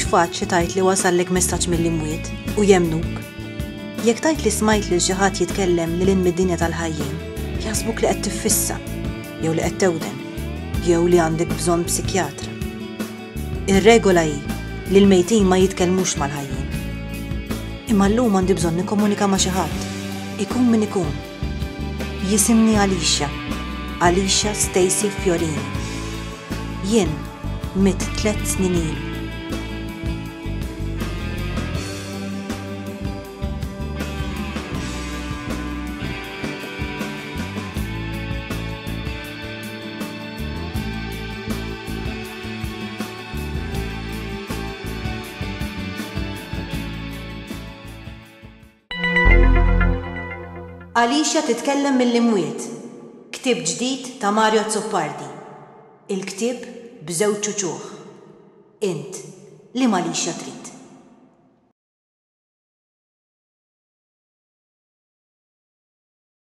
faċli tajt li wasallek messaġġ mill-imwiet u jemnuk. Jekk tajt li smajt li xi ħadd jitkellem lil mid-dinja tal-ħajjin, jaħsbuk li qed tiffissa, jew li qed tewden, jew li għandek bżonn psikjatra. Ir-regola hi li l-mejtin ma jitkellmux mal-ħajjin. Imma llum għandi bżonn nikkomunika ma' xi ħadd, ikun min ikun. Jisimni Alicia Stacy Fiorini. Jien mit 3 snin ilu. Alicia titkellem mill-imwiet. Ktieb ġdid ta' Mario Zuppardi. Il-ktieb b'żewġ ċuċuħ. Int li Alicia trid.